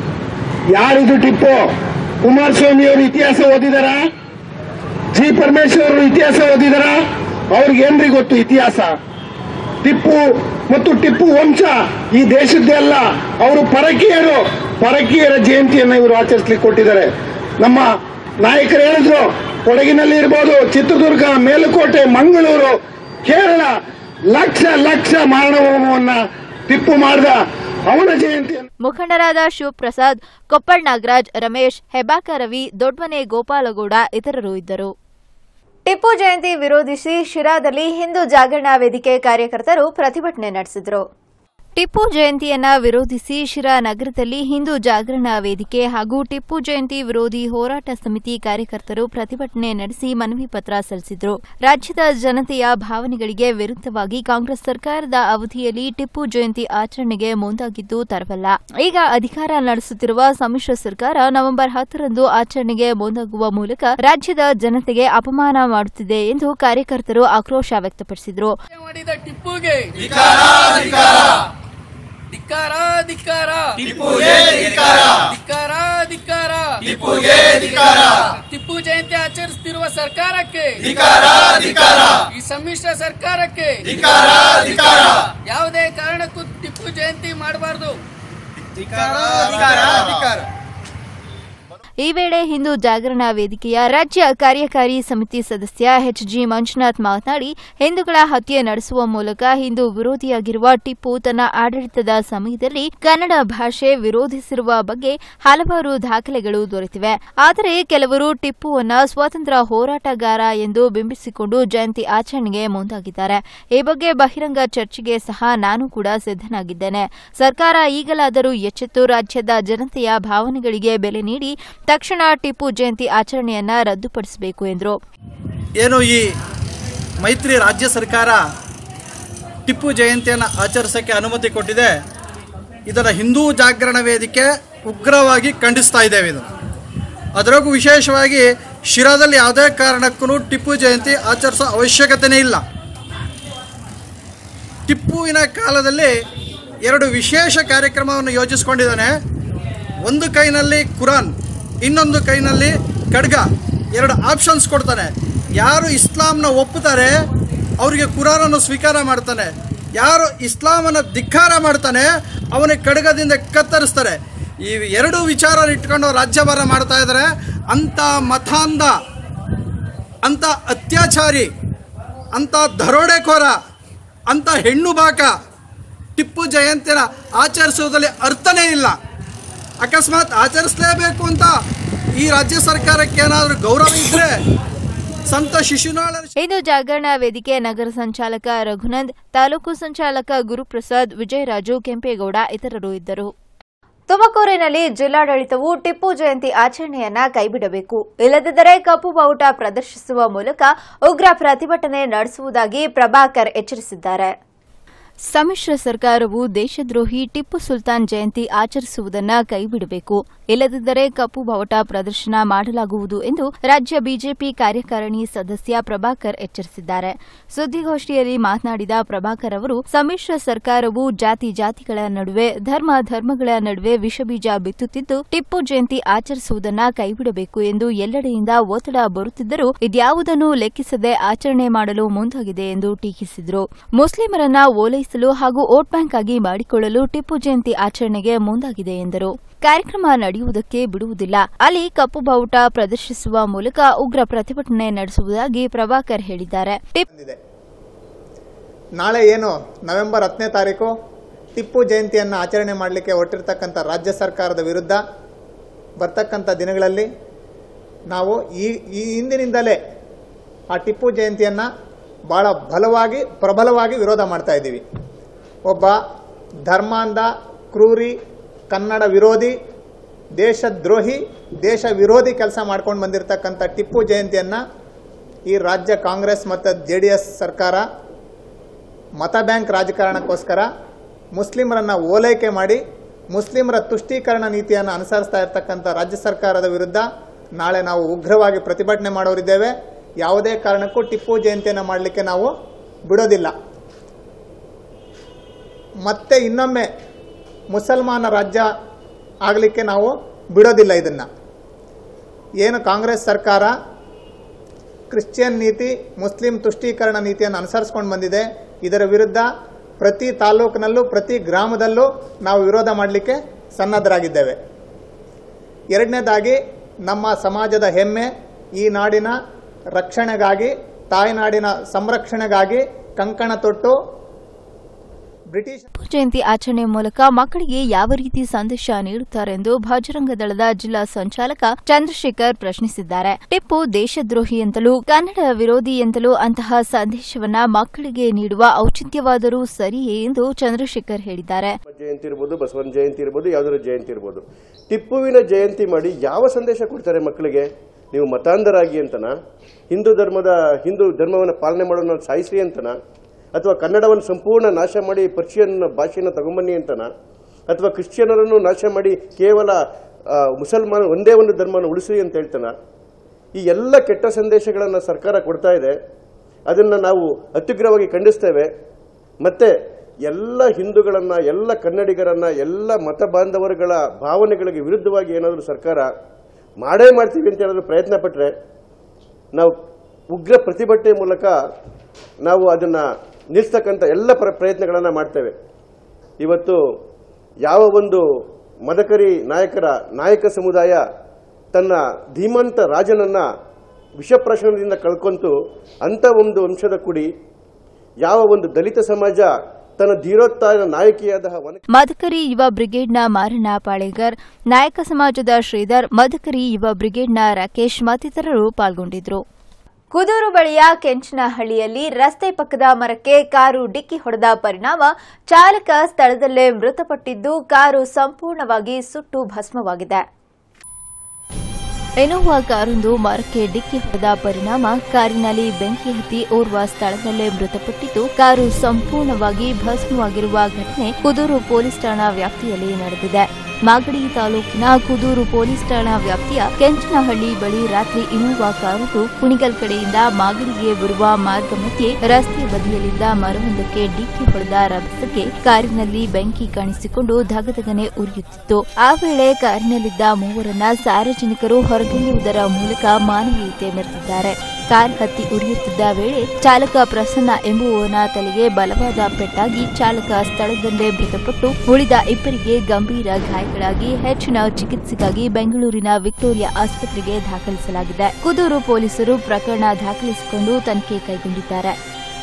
ಯಾರಿದು ಟಿಪ್ಪು? ಕುಮಾರಸ್ವಾಮಿ ಅವರು ಇತಿಹಾಸ ಓದಿದಾರ? ಜಿ ಪರಮೇಶ್ವರ್ ಅವರು ಇತಿಹಾಸ ಓದಿದಾರ? ಅವ್ರಿಗೇನ್ರಿ ಗೊತ್ತು ಇತಿಹಾಸ? ಟಿಪ್ಪು ಮತ್ತು ಟಿಪ್ಪು ವಂಶ ಈ ದೇಶದ್ದೇ ಅಲ್ಲ. ಅವರು ಪರಕೀಯರ ಜಯಂತಿಯನ್ನು ಇವರು ಆಚರಿಸಲಿಕ್ಕೆ ಕೊಟ್ಟಿದ್ದಾರೆ. ನಮ್ಮ ನಾಯಕರು ಹೇಳಿದ್ರು, ಕೊಡಗಿನಲ್ಲಿ ಇರ್ಬೋದು, ಚಿತ್ರದುರ್ಗ, ಮೇಲುಕೋಟೆ, ಮಂಗಳೂರು, ಕೇರಳ ಲಕ್ಷ ಮಾರಣ ಹೋಮವನ್ನ ಟಿಪ್ಪು ಮಾಡಿದ. ಅವನ ಜಯಂತಿ ಮುಖಂಡರಾದ ಶಿವಪ್ರಸಾದ್, ಕೊಪ್ಪಳ್ ನಾಗರಾಜ್, ರಮೇಶ್, ಹೆಬ್ಬಾಕ ರವಿ, ದೊಡ್ಮನೆ ಗೋಪಾಲಗೌಡ ಇತರರು ಇದ್ದರು. ಟಿಪ್ಪು ಜಯಂತಿ ವಿರೋಧಿಸಿ ಶಿರಾದಲ್ಲಿ ಹಿಂದೂ ಜಾಗರಣಾ ವೇದಿಕೆ ಕಾರ್ಯಕರ್ತರು ಪ್ರತಿಭಟನೆ ನಡೆಸಿದರು. ಟಿಪ್ಪು ಜಯಂತಿಯನ್ನ ವಿರೋಧಿಸಿ ಶಿರಾ ನಗರದಲ್ಲಿ ಹಿಂದೂ ಜಾಗರಣಾ ವೇದಿಕೆ ಹಾಗೂ ಟಿಪ್ಪು ಜಯಂತಿ ವಿರೋಧಿ ಹೋರಾಟ ಸಮಿತಿ ಕಾರ್ಯಕರ್ತರು ಪ್ರತಿಭಟನೆ ನಡೆಸಿ ಮನವಿ ಪತ್ರ ಸಲ್ಲಿಸಿದರು. ರಾಜ್ಯದ ಜನತೆಯ ಭಾವನೆಗಳಿಗೆ ವಿರುದ್ಧವಾಗಿ ಕಾಂಗ್ರೆಸ್ ಸರ್ಕಾರದ ಅವಧಿಯಲ್ಲಿ ಟಿಪ್ಪು ಜಯಂತಿ ಆಚರಣೆಗೆ ಮುಂದಾಗಿದ್ದು ತರವಲ್ಲ. ಈಗ ಅಧಿಕಾರ ನಡೆಸುತ್ತಿರುವ ಸಮ್ಮಿಶ್ರ ಸರ್ಕಾರ ನವೆಂಬರ್ 10ರಂದು ಆಚರಣೆಗೆ ಮುಂದಾಗುವ ಮೂಲಕ ರಾಜ್ಯದ ಜನತೆಗೆ ಅಪಮಾನ ಮಾಡುತ್ತಿದೆ ಎಂದು ಕಾರ್ಯಕರ್ತರು ಆಕ್ರೋಶ ವ್ಯಕ್ತಪಡಿಸಿದರು. ಧಿಕ್ಕಾರ ಧಿಕ್ಕಾರ ಟಿಪ್ಪು ಜಯಂತಿ ಆಚರಿಸುತ್ತಿರುವ ಸರ್ಕಾರಕ್ಕೆ, ಈ ಸಮ್ಮಿಶ್ರ ಸರ್ಕಾರಕ್ಕೆ ಯಾವುದೇ ಕಾರಣಕ್ಕೂ ಟಿಪ್ಪು ಜಯಂತಿ ಮಾಡಬಾರದು. ಈ ವೇಳೆ ಹಿಂದೂ ಜಾಗರಣಾ ವೇದಿಕೆಯ ರಾಜ್ಯ ಕಾರ್ಯಕಾರಿ ಸಮಿತಿ ಸದಸ್ಯ ಎಚ್.ಜಿ. ಮಂಜುನಾಥ್ ಮಾತನಾಡಿ, ಹಿಂದೂಗಳ ಹತ್ಯೆ ನಡೆಸುವ ಮೂಲಕ ಹಿಂದೂ ವಿರೋಧಿಯಾಗಿರುವ ಟಿಪ್ಪು ತನ್ನ ಆಡಳಿತದ ಸಮಯದಲ್ಲಿ ಕನ್ನಡ ಭಾಷೆ ವಿರೋಧಿಸಿರುವ ಬಗ್ಗೆ ಹಲವಾರು ದಾಖಲೆಗಳು ದೊರೆತಿವೆ. ಆದರೆ ಕೆಲವರು ಟಿಪ್ಪುವನ್ನ ಸ್ವಾತಂತ್ರ್ಯ ಹೋರಾಟಗಾರ ಎಂದು ಬಿಂಬಿಸಿಕೊಂಡು ಜಯಂತಿ ಆಚರಣೆಗೆ ಮುಂದಾಗಿದ್ದಾರೆ. ಈ ಬಗ್ಗೆ ಬಹಿರಂಗ ಚರ್ಚೆಗೆ ಸಹ ನಾನು ಕೂಡ ಸಿದ್ದನಾಗಿದ್ದೇನೆ. ಸರ್ಕಾರ ಈಗಲಾದರೂ ಎಚ್ಚೆತ್ತು ರಾಜ್ಯದ ಜನತೆಯ ಭಾವನೆಗಳಿಗೆ ಬೆಲೆ ನೀಡಿ ತಕ್ಷಣ ಟಿಪ್ಪು ಜಯಂತಿ ಆಚರಣೆಯನ್ನ ರದ್ದುಪಡಿಸಬೇಕು ಎಂದರು. ಏನು ಈ ಮೈತ್ರಿ ರಾಜ್ಯ ಸರ್ಕಾರ ಟಿಪ್ಪು ಜಯಂತಿಯನ್ನು ಆಚರಿಸಕ್ಕೆ ಅನುಮತಿ ಕೊಟ್ಟಿದೆ, ಇದನ್ನು ಹಿಂದೂ ಜಾಗರಣ ವೇದಿಕೆ ಉಗ್ರವಾಗಿ ಖಂಡಿಸ್ತಾ ಇದ್ದೇವೆ. ಇದು ಅದರಾಗೂ ವಿಶೇಷವಾಗಿ ಶಿರಾದಲ್ಲಿ ಯಾವುದೇ ಕಾರಣಕ್ಕೂ ಟಿಪ್ಪು ಜಯಂತಿ ಆಚರಿಸೋ ಅವಶ್ಯಕತೆಯೇ ಇಲ್ಲ. ಟಿಪ್ಪುವಿನ ಕಾಲದಲ್ಲಿ 2 ವಿಶೇಷ ಕಾರ್ಯಕ್ರಮವನ್ನು ಯೋಜಿಸಿಕೊಂಡಿದ್ದಾನೆ. ಒಂದು ಕೈನಲ್ಲಿ ಕುರಾನ್, ಇನ್ನೊಂದು ಕೈನಲ್ಲಿ ಖಡ್ಗ, 2 ಆಪ್ಷನ್ಸ್ ಕೊಡ್ತಾನೆ. ಯಾರು ಇಸ್ಲಾಂನ ಒಪ್ಪುತ್ತಾರೆ ಅವರಿಗೆ ಕುರಾನನ್ನು ಸ್ವೀಕಾರ ಮಾಡ್ತಾನೆ, ಯಾರು ಇಸ್ಲಾಮನ್ನು ಧಿಕ್ಕಾರ ಮಾಡ್ತಾನೆ ಅವನಿಗೆ ಖಡ್ಗದಿಂದ ಕತ್ತರಿಸ್ತಾರೆ. ಈ 2 ವಿಚಾರ ಇಟ್ಕೊಂಡು ರಾಜ್ಯಭಾರ ಮಾಡ್ತಾ ಇದ್ದಾರೆ. ಅಂಥ ಮತಾಂಧ, ಅಂಥ ಅತ್ಯಾಚಾರಿ, ಅಂಥ ದರೋಡೆಕೋರ, ಅಂಥ ಹೆಣ್ಣು ಬಾಕ ಟಿಪ್ಪು ಜಯಂತಿನ ಆಚರಿಸುವುದರಲ್ಲಿ ಅರ್ಥನೇ ಇಲ್ಲ. ಅಕಸ್ಮಾತ್ ಆಚರಿಸಲೇಬೇಕು ಅಂತ ಈ ರಾಜ್ಯ ಸರ್ಕಾರಕ್ಕೆ ಏನಾದರೂ ಗೌರವ ಇದ್ರೆ ಸಂತ ಶಿಶುನಾಳ ಹಿಂದೂ ಜಾಗರಣಾ ವೇದಿಕೆ ನಗರ ಸಂಚಾಲಕ ರಘುನಂದ್, ತಾಲೂಕು ಸಂಚಾಲಕ ಗುರುಪ್ರಸಾದ್, ವಿಜಯರಾಜು, ಕೆಂಪೇಗೌಡ ಇತರರು ಇದ್ದರು. ತುಮಕೂರಿನಲ್ಲಿ ಜಿಲ್ಲಾಡಳಿತವು ಟಿಪ್ಪು ಜಯಂತಿ ಆಚರಣೆಯನ್ನ ಕೈಬಿಡಬೇಕು, ಇಲ್ಲದಿದ್ದರೆ ಕಪ್ಪು ಬಾವುಟ ಪ್ರದರ್ಶಿಸುವ ಮೂಲಕ ಉಗ್ರ ಪ್ರತಿಭಟನೆ ನಡೆಸುವುದಾಗಿ ಪ್ರಭಾಕರ್ ಎಚ್ಚರಿಸಿದ್ದಾರೆ. ಸಮ್ಮಿಶ್ರ ಸರ್ಕಾರವು ದೇಶದ್ರೋಹಿ ಟಿಪ್ಪು ಸುಲ್ತಾನ್ ಜಯಂತಿ ಆಚರಿಸುವುದನ್ನು ಕೈಬಿಡಬೇಕು, ಇಲ್ಲದಿದ್ದರೆ ಕಪ್ಪು ಬಾವುಟ ಪ್ರದರ್ಶನ ಮಾಡಲಾಗುವುದು ಎಂದು ರಾಜ್ಯ ಬಿಜೆಪಿ ಕಾರ್ಯಕಾರಿಣಿ ಸದಸ್ಯ ಪ್ರಭಾಕರ್ ಎಚ್ಚರಿಸಿದ್ದಾರೆ. ಸುದ್ದಿಗೋಷ್ಠಿಯಲ್ಲಿ ಮಾತನಾಡಿದ ಪ್ರಭಾಕರ್ ಅವರು, ಸಮ್ಮಿಶ್ರ ಸರ್ಕಾರವು ಜಾತಿಗಳ ನಡುವೆ, ಧರ್ಮಗಳ ನಡುವೆ ವಿಷಬೀಜ ಬಿತ್ತುತ್ತಿದ್ದು ಟಿಪ್ಪು ಜಯಂತಿ ಆಚರಿಸುವುದನ್ನು ಕೈಬಿಡಬೇಕು ಎಂದು ಎಲ್ಲೆಡೆಯಿಂದ ಒತ್ತಡ ಬರುತ್ತಿದ್ದರೂ ಇದ್ಯಾವುದನ್ನು ಲೆಕ್ಕಿಸದೆ ಆಚರಣೆ ಮಾಡಲು ಮುಂದಾಗಿದೆ ಎಂದು ಟೀಕಿಸಿದರು. ಮುಸ್ಲಿಮರನ್ನ ಓಲೈಸಲು ಹಾಗೂ ವೋಟ್ ಬ್ಯಾಂಕ್ ಆಗಿ ಮಾಡಿಕೊಳ್ಳಲು ಟಿಪ್ಪು ಜಯಂತಿ ಆಚರಣೆಗೆ ಮುಂದಾಗಿದೆ ಎಂದರು. ಕಾರ್ಯಕ್ರಮ ನಡೆಯುವುದಕ್ಕೆ ಬಿಡುವುದಿಲ್ಲ, ಅಲ್ಲಿ ಕಪ್ಪು ಬಾವುಟ ಪ್ರದರ್ಶಿಸುವ ಮೂಲಕ ಉಗ್ರ ಪ್ರತಿಭಟನೆ ನಡೆಸುವುದಾಗಿ ಪ್ರಭಾಕರ್ ಹೇಳಿದ್ದಾರೆ. ನಾಳೆ ಏನು ನವೆಂಬರ್ 10ನೇ ತಾರೀಕು ಟಿಪ್ಪು ಜಯಂತಿಯನ್ನು ಆಚರಣೆ ಮಾಡಲಿಕ್ಕೆ ಹೊರಟಿರ್ತಕ್ಕಂಥ ರಾಜ್ಯ ಸರ್ಕಾರದ ವಿರುದ್ಧ ಬರ್ತಕ್ಕಂಥ ದಿನಗಳಲ್ಲಿ ನಾವು ಈ ಹಿಂದಿನಿಂದಲೇ ಆ ಟಿಪ್ಪು ಜಯಂತಿಯನ್ನು ಭಾಳ ಪ್ರಬಲವಾಗಿ ವಿರೋಧ ಮಾಡ್ತಾ ಇದ್ದೀವಿ. ಒಬ್ಬ ಧರ್ಮಾಂಧ, ಕ್ರೂರಿ, ಕನ್ನಡ ವಿರೋಧಿ, ದೇಶದ್ರೋಹಿ, ದೇಶ ವಿರೋಧಿ ಕೆಲಸ ಮಾಡ್ಕೊಂಡು ಬಂದಿರತಕ್ಕಂಥ ಟಿಪ್ಪು ಜಯಂತಿಯನ್ನು ಈ ರಾಜ್ಯ ಕಾಂಗ್ರೆಸ್ ಮತ್ತು JDS ಸರ್ಕಾರ ಮತ ಬ್ಯಾಂಕ್ ರಾಜಕಾರಣಕ್ಕೋಸ್ಕರ ಮುಸ್ಲಿಮರನ್ನು ಓಲೈಕೆ ಮಾಡಿ ಮುಸ್ಲಿಮರ ತುಷ್ಟೀಕರಣ ನೀತಿಯನ್ನು ಅನುಸರಿಸ್ತಾ ಇರತಕ್ಕಂಥ ರಾಜ್ಯ ಸರ್ಕಾರದ ವಿರುದ್ಧ ನಾಳೆ ನಾವು ಉಗ್ರವಾಗಿ ಪ್ರತಿಭಟನೆ ಮಾಡೋರಿದ್ದೇವೆ. ಯಾವುದೇ ಕಾರಣಕ್ಕೂ ಟಿಪ್ಪು ಜಯಂತಿಯನ್ನು ಮಾಡಲಿಕ್ಕೆ ನಾವು ಬಿಡೋದಿಲ್ಲ. ಮತ್ತೆ ಇನ್ನೊಮ್ಮೆ ಮುಸಲ್ಮಾನ ರಾಜ್ಯ ಆಗಲಿಕ್ಕೆ ನಾವು ಬಿಡೋದಿಲ್ಲ. ಇದನ್ನು ಏನು ಕಾಂಗ್ರೆಸ್ ಸರ್ಕಾರ ಕ್ರಿಶ್ಚಿಯನ್ ನೀತಿ, ಮುಸ್ಲಿಂ ತುಷ್ಟೀಕರಣ ನೀತಿಯನ್ನು ಅನುಸರಿಸ್ಕೊಂಡು ಬಂದಿದೆ, ಇದರ ವಿರುದ್ಧ ಪ್ರತಿ ತಾಲೂಕಿನಲ್ಲೂ ಪ್ರತಿ ಗ್ರಾಮದಲ್ಲೂ ನಾವು ವಿರೋಧ ಮಾಡಲಿಕ್ಕೆ ಸನ್ನದ್ಧರಾಗಿದ್ದೇವೆ. ಎರಡನೇದಾಗಿ, ನಮ್ಮ ಸಮಾಜದ ಹೆಮ್ಮೆ, ಈ ನಾಡಿನ ರಕ್ಷಣೆಗಾಗಿ, ತಾಯ್ನಾಡಿನ ಸಂರಕ್ಷಣೆಗಾಗಿ ಕಂಕಣ ತೊಟ್ಟು ಬ್ರಿಟಿಷ್ ಟಿಪ್ಪು ಜಯಂತಿ ಆಚರಣೆ ಮೂಲಕ ಮಕ್ಕಳಿಗೆ ಯಾವ ರೀತಿ ಸಂದೇಶ ನೀಡುತ್ತಾರೆ ಎಂದು ಬಜರಂಗ ದಳದ ಜಿಲ್ಲಾ ಸಂಚಾಲಕ ಚಂದ್ರಶೇಖರ್ ಪ್ರಶ್ನಿಸಿದ್ದಾರೆ. ಟಿಪ್ಪು ದೇಶದ್ರೋಹಿ ಎಂತಲೂ ಕನ್ನಡ ವಿರೋಧಿ ಎಂತಲೂ ಅಂತಹ ಸಂದೇಶವನ್ನ ಮಕ್ಕಳಿಗೆ ನೀಡುವ ಔಚಿತ್ಯವಾದರೂ ಸರಿಯೇ ಎಂದು ಚಂದ್ರಶೇಖರ್ ಹೇಳಿದ್ದಾರೆ. ಜಯಂತಿ ಇರಬಹುದು, ಬಸವನ ಜಯಂತಿ ಇರಬಹುದು, ಯಾವುದರ ಜಯಂತಿ ಇರಬಹುದು, ಟಿಪ್ಪುವಿನ ಜಯಂತಿ ಮಾಡಿ ಯಾವ ಸಂದೇಶ ಕೊಡ್ತಾರೆ ಮಕ್ಕಳಿಗೆ? ನೀವು ಮತಾಂಧರಾಗಿ ಅಂತನ, ಹಿಂದೂ ಧರ್ಮವನ್ನು ಪಾಲನೆ ಮಾಡೋಣ ಸಾಯಿಸಿ ಅಂತನ, ಅಥವಾ ಕನ್ನಡವನ್ನು ಸಂಪೂರ್ಣ ನಾಶ ಮಾಡಿ ಪರ್ಷಿಯನ್ ಭಾಷೆಯನ್ನು ತಗೊಂಬನ್ನಿ ಅಂತನ, ಅಥವಾ ಕ್ರಿಶ್ಚಿಯನರನ್ನು ನಾಶ ಮಾಡಿ ಕೇವಲ ಮುಸಲ್ಮಾನ ಒಂದೇ ಒಂದು ಧರ್ಮವನ್ನು ಉಳಿಸಿ ಅಂತ ಹೇಳ್ತಾನ? ಈ ಎಲ್ಲ ಕೆಟ್ಟ ಸಂದೇಶಗಳನ್ನು ಸರ್ಕಾರ ಕೊಡ್ತಾ ಇದೆ. ಅದನ್ನು ನಾವು ಅತ್ಯುಗ್ರವಾಗಿ ಖಂಡಿಸ್ತೇವೆ. ಮತ್ತೆ ಎಲ್ಲ ಹಿಂದೂಗಳನ್ನು, ಎಲ್ಲ ಕನ್ನಡಿಗರನ್ನ, ಎಲ್ಲ ಮತ ಬಾಂಧವರುಗಳ ಭಾವನೆಗಳಿಗೆ ವಿರುದ್ಧವಾಗಿ ಏನಾದರೂ ಸರ್ಕಾರ ಮಾಡೇ ಮಾಡ್ತೀವಿ ಅಂತ ಏನಾದರೂ ಪ್ರಯತ್ನ ಪಟ್ಟರೆ ನಾವು ಉಗ್ರ ಪ್ರತಿಭಟನೆ ಮೂಲಕ ನಾವು ಅದನ್ನು ನಿಲ್ಲಿಸ್ತಕ್ಕಂಥ ಎಲ್ಲ ಪ್ರಯತ್ನಗಳನ್ನು ಮಾಡ್ತೇವೆ. ಇವತ್ತು ಯಾವ ಒಂದು ಮದಕರಿ ನಾಯಕ ಸಮುದಾಯ ತನ್ನ ಧೀಮಂತ ರಾಜನನ್ನ ವಿಷಪ್ರಾಶನದಿಂದ ಕಳ್ಕೊಂತು, ಅಂಥ ಒಂದು ವಂಶದ ಕುಡಿ ಯಾವ ಒಂದು ದಲಿತ ಸಮಾಜ ತನ್ನ ಧೀರೋತ್ಥಾನ ನಾಯಕಿಯಾದ ಮದಕರಿ ಯುವ ಬ್ರಿಗೇಡ್ನ ಮಾರಣ್ಣ ಪಾಳೇಗರ್, ನಾಯಕ ಸಮಾಜದ ಶ್ರೀಧರ್, ಮದಕರಿ ಯುವ ಬ್ರಿಗೇಡ್ನ ರಾಕೇಶ್ ಮತ್ತಿತರರು ಪಾಲ್ಗೊಂಡಿದ್ದರು. ಕುದೂರು ಬಳಿಯ ಕೆಂಚನಹಳ್ಳಿಯಲ್ಲಿ ರಸ್ತೆ ಪಕ್ಕದ ಮರಕ್ಕೆ ಕಾರು ಡಿಕ್ಕಿ ಹೊಡೆದ ಪರಿಣಾಮ ಚಾಲಕ ಸ್ಥಳದಲ್ಲೇ ಮೃತಪಟ್ಟಿದ್ದು, ಕಾರು ಸಂಪೂರ್ಣವಾಗಿ ಸುಟ್ಟು ಭಸ್ಮವಾಗಿದೆ. ಇನೋವಾ ಕಾರೊಂದು ಮರಕ್ಕೆ ಡಿಕ್ಕಿ ಹೊಡೆದ ಪರಿಣಾಮ ಕಾರಿನಲ್ಲಿ ಬೆಂಕಿ ಹತ್ತಿ ಓರ್ವ ಸ್ಥಳದಲ್ಲೇ ಮೃತಪಟ್ಟಿದ್ದು, ಕಾರು ಸಂಪೂರ್ಣವಾಗಿ ಭಸ್ಮವಾಗಿರುವ ಘಟನೆ ಕುದೂರು ಪೊಲೀಸ್ ಠಾಣಾ ವ್ಯಾಪ್ತಿಯಲ್ಲಿ ನಡೆದಿದೆ. ಮಾಗಡಿ ತಾಲೂಕಿನ ಕುದೂರು ಪೊಲೀಸ್ ಠಾಣಾ ವ್ಯಾಪ್ತಿಯ ಕೆಂಚನಹಳ್ಳಿ ಬಳಿ ರಾತ್ರಿ ಇನೋವಾ ಕಾರೊಂದು ಕುಣಿಗಲ್ ಕಡೆಯಿಂದ ಮಾಗಡಿಗೆ ಬರುವ ಮಾರ್ಗ ಮಧ್ಯೆ ರಸ್ತೆ ಬದಿಯಲ್ಲಿದ್ದ ಮರವೊಂದಕ್ಕೆ ಡಿಕ್ಕಿ ಹೊಡೆದ ರಭಸಕ್ಕೆ ಕಾರಿನಲ್ಲಿ ಬೆಂಕಿ ಕಾಣಿಸಿಕೊಂಡು ಧಗಧಗನೆ ಉರಿಯುತ್ತಿತ್ತು. ಆ ವೇಳೆ ಕಾರಿನಲ್ಲಿದ್ದ ಮೂವರನ್ನ ಸಾರ್ವಜನಿಕರು ಹೊರಗೆಳೆಯುವುದರ ಮೂಲಕ ಮಾನವೀಯತೆ ಮೆರೆದಿದ್ದಾರೆ. ಕಾರ್ ಹತ್ತಿ ಉರಿಯುತ್ತಿದ್ದ ವೇಳೆ ಚಾಲಕ ಪ್ರಸನ್ನ ಎಂಬುವವನ ತಲೆಗೆ ಬಲವಾದ ಪೆಟ್ಟಾಗಿ ಚಾಲಕ ಸ್ಥಳದಲ್ಲೇ ಮೃತಪಟ್ಟು, ಉಳಿದ ಇಬ್ಬರಿಗೆ ಗಂಭೀರ ಗಾಯಗಳಾಗಿ ಹೆಚ್ಚಿನ ಚಿಕಿತ್ಸೆಗಾಗಿ ಬೆಂಗಳೂರಿನ ವಿಕ್ಟೋರಿಯಾ ಆಸ್ಪತ್ರೆಗೆ ದಾಖಲಿಸಲಾಗಿದೆ. ಕುದೂರು ಪೊಲೀಸರು ಪ್ರಕರಣ ದಾಖಲಿಸಿಕೊಂಡು ತನಿಖೆ ಕೈಗೊಂಡಿದ್ದಾರೆ.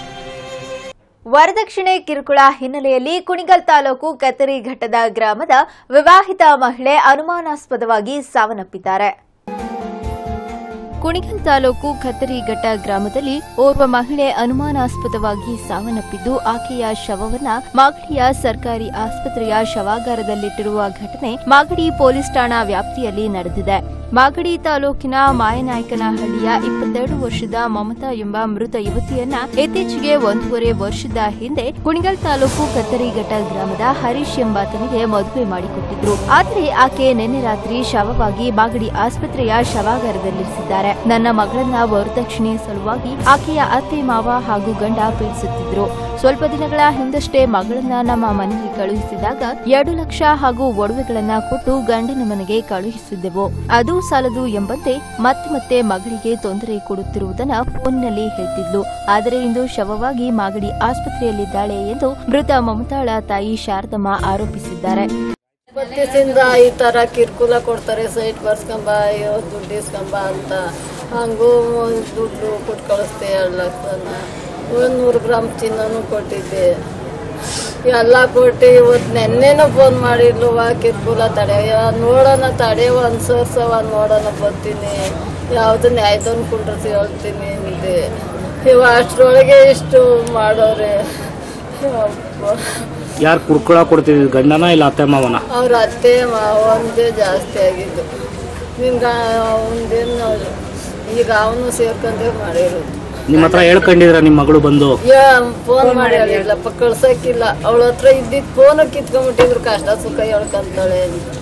ವರದಕ್ಷಿಣೆ ಕಿರುಕುಳ ಹಿನ್ನೆಲೆಯಲ್ಲಿ ಕುಣಿಗಲ್ ತಾಲೂಕು ಕತ್ತರಿಘಟ್ಟದ ಗ್ರಾಮದ ವಿವಾಹಿತ ಮಹಿಳೆ ಅನುಮಾನಾಸ್ಪದವಾಗಿ ಸಾವನ್ನಪ್ಪಿದ್ದಾರೆ. ಕುಣಿಗಲ್ ತಾಲೂಕು ಕತ್ತರಿಘಟ್ಟ ಗ್ರಾಮದಲ್ಲಿ ಓರ್ವ ಮಹಿಳೆ ಅನುಮಾನಾಸ್ಪದವಾಗಿ ಸಾವನ್ನಪ್ಪಿದ್ದು, ಆಕೆಯ ಶವವನ್ನ ಮಾಗಡಿಯ ಸರ್ಕಾರಿ ಆಸ್ಪತ್ರೆಯ ಶವಾಗಾರದಲ್ಲಿಟ್ಟಿರುವ ಘಟನೆ ಮಾಗಡಿ ಪೊಲೀಸ್ ಠಾಣಾ ವ್ಯಾಪ್ತಿಯಲ್ಲಿ ನಡೆದಿದೆ. ಮಾಗಡಿ ತಾಲೂಕಿನ ಮಾಯನಾಯಕನಹಳ್ಳಿಯ 22 ವರ್ಷದ ಮಮತಾ ಎಂಬ ಮೃತ ಯುವತಿಯನ್ನ ಇತ್ತೀಚೆಗೆ 1.5 ವರ್ಷದ ಹಿಂದೆ ಕುಣಿಗಲ್ ತಾಲೂಕು ಕತ್ತರಿಘಟ್ಟ ಗ್ರಾಮದ ಹರೀಶ್ ಎಂಬಾತನಿಗೆ ಮದುವೆ ಮಾಡಿಕೊಟ್ಟಿದ್ರು. ಆದರೆ ಆಕೆ ನಿನ್ನೆ ರಾತ್ರಿ ಶವವಾಗಿ ಮಾಗಡಿ ಆಸ್ಪತ್ರೆಯ ಶವಾಗಾರದಲ್ಲಿರಿಸಿದ್ದಾರೆ. ನನ್ನ ಮಗಳನ್ನ ವರದಕ್ಷಿಣೆ ಸಲುವಾಗಿ ಆಕೆಯ ಅತ್ತೆ ಮಾವ ಹಾಗೂ ಗಂಡ ಪೀಡಿಸುತ್ತಿದ್ರು. ಸ್ವಲ್ಪ ದಿನಗಳ ಹಿಂದಷ್ಟೇ ಮಗಳನ್ನ ನಮ್ಮ ಮನೆಗೆ ಕಳುಹಿಸಿದಾಗ 2 ಲಕ್ಷ ಹಾಗೂ ಒಡವೆಗಳನ್ನ ಕೊಟ್ಟು ಗಂಡನ ಮನೆಗೆ ಕಳುಹಿಸಿದ್ದೆವು. ಅದು ಸಾಲದು ಎಂಬಂತೆ ಮತ್ತೆ ಮಗಳಿಗೆ ತೊಂದರೆ ಕೊಡುತ್ತಿರುವುದನ್ನ ಫೋನ್ನಲ್ಲಿ ಹೇಳ್ತಿದ್ಲು. ಆದರೆ ಇಂದು ಶವವಾಗಿ ಮಾಗಡಿ ಆಸ್ಪತ್ರೆಯಲ್ಲಿದ್ದಾಳೆ ಎಂದು ಮೃತ ಮಮತಾಳ ತಾಯಿ ಶಾರದಮ್ಮ ಆರೋಪಿಸಿದ್ದಾರೆ. ಈ ತರ ಕಿರುಕುಳ ಕೊಡ್ತಾರೆ, ಸೈಟ್ ಬರ್ಸ್ಕೊಂಬ, ದುಡ್ಡು ಇಸ್ಕೊಂಬ ಅಂತ. ಹಂಗೂ ದುಡ್ಡು ಕೊಟ್ಟು ಕಳಿಸ್ತೆ 2 ಲಕ್ಷನ, 100 ಗ್ರಾಮ್ ಚಿನ್ನನೂ ಕೊಟ್ಟಿದ್ದೆ. ಎಲ್ಲ ಕೊಟ್ಟು ಇವತ್ತು ನೆನ್ನೆನೂ ಫೋನ್ ಮಾಡಿರ್ಲುವ ಕಿರುಕುಳ ತಡೆಯ ನೋಡೋಣ, ತಡೆಯವ ಅನ್ಸರ್ಸವ ನೋಡೋಣ, ಬರ್ತೀನಿ, ಯಾವುದು ನ್ಯಾಯದವ್ನು ಕುಂಡ್ರಿಸಿ ಹೇಳ್ತೀನಿ ಅಂದೆ. ಇವ ಅಷ್ಟರೊಳಗೆ ಇಷ್ಟು ಮಾಡೋರೆ. ಯಾರು ಕುಡ್ಕೊಳ ಕೊಡ್ತೀವಿ, ಗಂಡನ ಇಲ್ಲ ಅತ್ತೆ ಮಾವನ? ಅವ್ರ ಅತ್ತೆ ಮಾವಂದೇ ಜಾಸ್ತಿ ಆಗಿದ್ದು. ನಿನ್ಗೆ ಅವನದೇನು ಈಗ ಅವನು ಸೇರ್ಕೊಂಡೇ ಮಾಡಿರೋದು. ನಿಮ್ಮ ಹತ್ರ ಹೇಳ್ಕೊಂಡಿದ್ರ ನಿಮ್ಮ ಮಗಳು ಬಂದು? ಫೋನ್ ಮಾಡಿ ಹೇಳಿಲ್ಲಪ್ಪ, ಕಳ್ಸಕ್ಕಿಲ್ಲ. ಅವಳ ಹತ್ರ ಇದ್ದಿದ್ದು ಫೋನ್ ಕಿತ್ಕೊಂಡ್ಬಿಟ್ಟಿದ್ರು. ಕಷ್ಟ ಸುಖ ಹೇಳ್ಕೊಂತಾಳೆ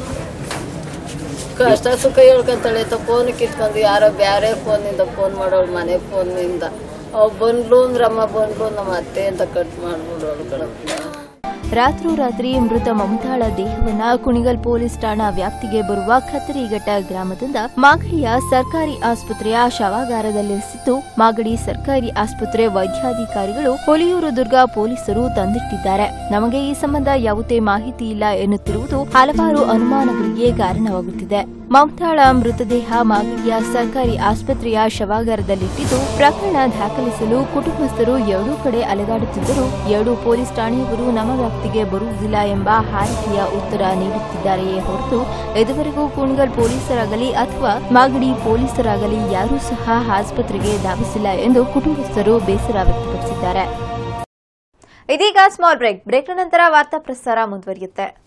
ಅಂತ ಫೋನ್ ಕಿತ್ಕೊಂಡು ಯಾರೋ ಬೇರೆ ಫೋನಿಂದ ಫೋನ್ ಮಾಡೋಳು, ಮನೆ ಫೋನಿಂದ. ಅವ್ ಬಂದ್ಲು ಅಂದ್ರಮ್ಮ ಬಂದ್ಲು ನಮ್ಮ ಅತ್ತೆ ಅಂತ ಕಟ್ ಮಾಡ್ಬಿಡೋಳು ಕಣಪ್ಪ. ರಾತ್ರೋರಾತ್ರಿ ಮೃತ ಮಮತಾಳ ದೇಹವನ್ನ ಕುಣಿಗಲ್ ಪೊಲೀಸ್ ಠಾಣಾ ವ್ಯಾಪ್ತಿಗೆ ಬರುವ ಖತ್ತರಿಘಟ್ಟ ಗ್ರಾಮದಿಂದ ಮಾಗಡಿಯ ಸರ್ಕಾರಿ ಆಸ್ಪತ್ರೆಯ ಶವಾಗಾರದಲ್ಲಿರಿಸಿದ್ದು ಮಾಗಡಿ ಸರ್ಕಾರಿ ಆಸ್ಪತ್ರೆ ವೈದ್ಯಾಧಿಕಾರಿಗಳು ಹುಲಿಯೂರು ದುರ್ಗ ಪೊಲೀಸರು ತಂದಿಟ್ಟಿದ್ದಾರೆ. ನಮಗೆ ಈ ಸಂಬಂಧ ಯಾವುದೇ ಮಾಹಿತಿ ಇಲ್ಲ ಎನ್ನುತ್ತಿರುವುದು ಹಲವಾರು ಅನುಮಾನಗಳಿಗೆ ಕಾರಣವಾಗುತ್ತಿದೆ. ಮಮತಾಳ ಮೃತದೇಹ ಮಾಗಡಿಯ ಸರ್ಕಾರಿ ಆಸ್ಪತ್ರೆಯ ಶವಾಗಾರದಲ್ಲಿಟ್ಟಿದ್ದು ಪ್ರಕರಣ ದಾಖಲಿಸಲು ಕುಟುಂಬಸ್ಥರು ಎರಡೂ ಕಡೆ ಅಲೆದಾಡುತ್ತಿದ್ದರೂ ಎರಡೂ ಪೊಲೀಸ್ ಠಾಣೆಯವರು ನಮ್ಮ ವ್ಯಾಪ್ತಿಗೆ ಬರುವುದಿಲ್ಲ ಎಂಬ ಹಾರಿಕೆಯ ಉತ್ತರ ನೀಡುತ್ತಿದ್ದಾರೆಯೇ ಹೊರತು ಇದುವರೆಗೂ ಕುಣಿಗಲ್ ಪೊಲೀಸರಾಗಲಿ ಅಥವಾ ಮಾಗಡಿ ಪೊಲೀಸರಾಗಲಿ ಯಾರೂ ಸಹ ಆಸ್ಪತ್ರೆಗೆ ಧಾವಿಸಿಲ್ಲ ಎಂದು ಕುಟುಂಬಸ್ಥರು ಬೇಸರ ವ್ಯಕ್ತಪಡಿಸಿದ್ದಾರೆ. ಇದೀಗ ಸ್ಮಾಲ್ ಬ್ರೇಕ್. ಬ್ರೇಕ್ನ ನಂತರ ವಾರ್ತಾ ಪ್ರಸಾರ ಮುಂದುವರಿಯುತ್ತೆ.